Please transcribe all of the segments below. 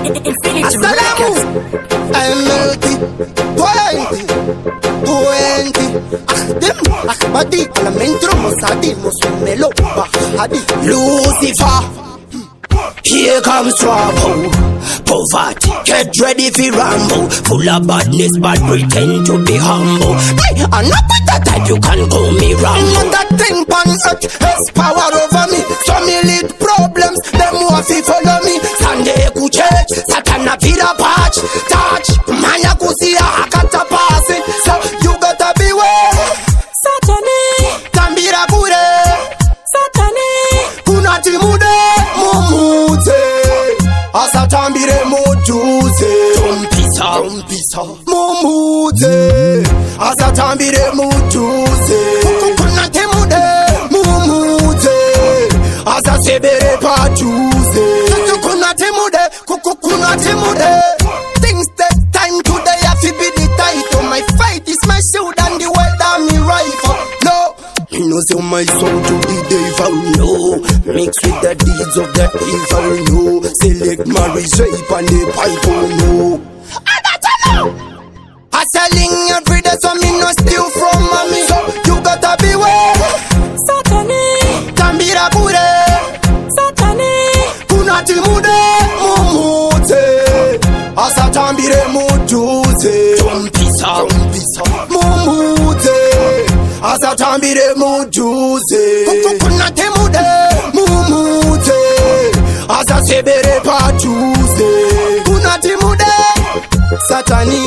Asalamu MLT 20 Ahmadi Alamentro Mosadi Mosumelo Bahadi Lucifer. Here comes trouble, poverty, get ready for ramble. Full of badness, but pretend to be humble. Me, I'm not with that type, you can call me Rambo. That thing on earth has power over me. So me lead problems, them want to follow me. Sunday ku church, Satana pira patch. Touch, manya kusia hakata pass. So you gotta beware. Satani, tambira kure. Satani, kunati mude. Asatambire mujuze Tompisa Mumuze Asatambire mujuze Kukunate mude Mumuze Asasebere pajuze Kukunate mude Things take time today. I feel be the title. My fight is my shield and the world army rifle. No, you know sell my soul to the devil. No, mix with the deeds of the evil. No, select marriage rape and the Bible. No, I gotta know. I selling every day, so me no steal from mommy. So you gotta beware. Satani, tambira kure. Satani, kunati mude mumute. Asatambire mujuze. Tompisa mumute. Asatambire mujuze. Kunate mude mumute. Asasebere pajuze. Kunati mude. Satani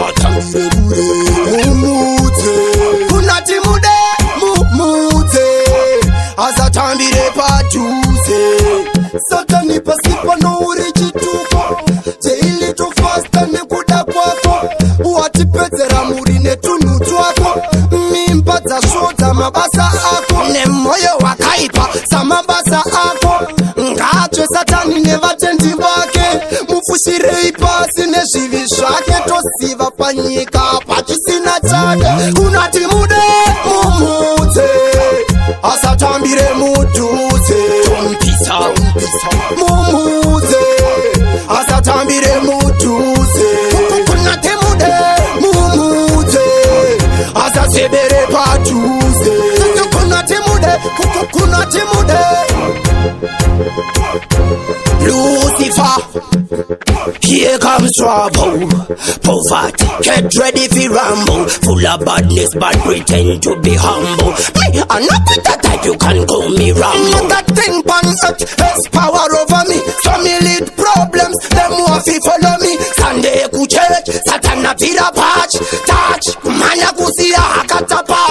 mumute. Kunati mude mumute. Asatambire pajuze. Satani pasipa no urichituko. Jaili to fasta ne kuda kwako. Uatipetera murine tunu twako. Mimba za shota mabasa ako. Ne moyo wakaipa sa mabasa ako. Ngachwe Satani nevatendi vake. Mufushire ipasi nezvivishake. Tosiva panyika pachisina chake. Kunati mude mumute. Asatambire mujuze. Tompisa mumute. Asatambire mujuze. Kunate mude mumute. Asasebere pajuze. Kunate mude Lucifer. Here comes trouble, poverty, get ready for ramble. Full of badness, but pretend to be humble. Me, I'm not with that type, you can call me Rambo. That thing on earth has power over me. So me lead problems, them want to follow me. Sunday ku church, Satana pira patch. Touch, manya kusia hakata patch.